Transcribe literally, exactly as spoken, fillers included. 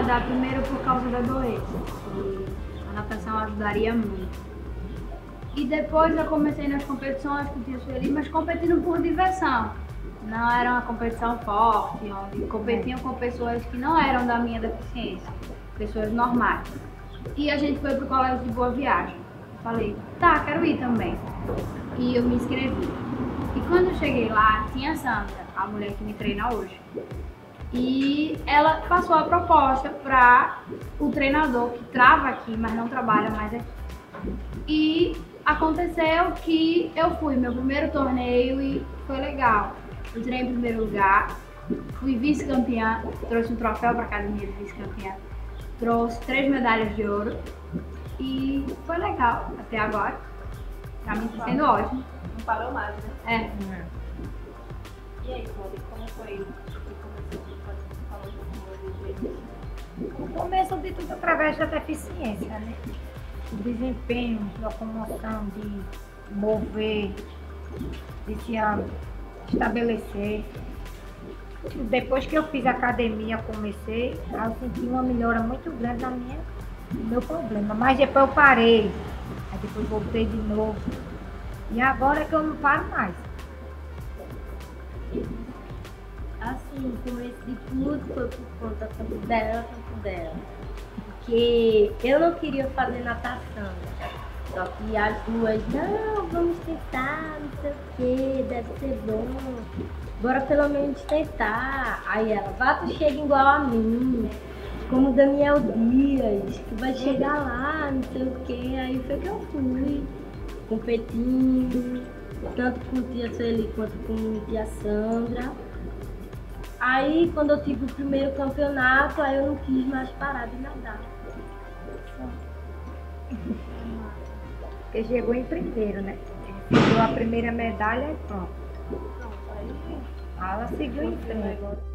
nadar primeiro por causa da doença, e a natação ajudaria muito. E depois eu comecei nas competições com tia Sueli, mas competindo por diversão. Não era uma competição forte, onde competiam com pessoas que não eram da minha deficiência, pessoas normais. E a gente foi pro colégio de Boa Viagem. Falei, tá, quero ir também. E eu me inscrevi. E quando eu cheguei lá, tinha a Sandra, a mulher que me treina hoje. E ela passou a proposta para o treinador que trava aqui, mas não trabalha mais aqui. E aconteceu que eu fui meu primeiro torneio e foi legal. Eu treinei em primeiro lugar, fui vice-campeã, trouxe um troféu para a academia de vice-campeã, trouxe três medalhas de ouro e foi legal até agora. Pra mim está sendo ótimo. Não parou mais, né? É. E aí, Cláudia, como foi que começou a O começo de tudo através da deficiência, né? O desempenho, locomoção, de mover, de se estabelecer. Depois que eu fiz academia, comecei, eu senti uma melhora muito grande na minha, no meu problema. Mas depois eu parei, aí depois voltei de novo. E agora é que eu não paro mais. Assim, o começo de tudo foi por conta tanto dela quanto dela. Porque eu não queria fazer natação. Só que as duas, não, vamos tentar, não sei o que, deve ser bom. Bora pelo menos tentar. Aí ela, vá, tu chega igual a mim, como Daniel Dias, que vai chegar lá, não sei o que. Aí foi que eu fui, competindo, tanto com tia Sueli quanto com tia Sandra. Aí, quando eu tive o primeiro campeonato, aí eu não quis mais parar de nadar. Porque chegou em primeiro, né? Recebeu a primeira medalha e pronto. Ela seguiu em frente.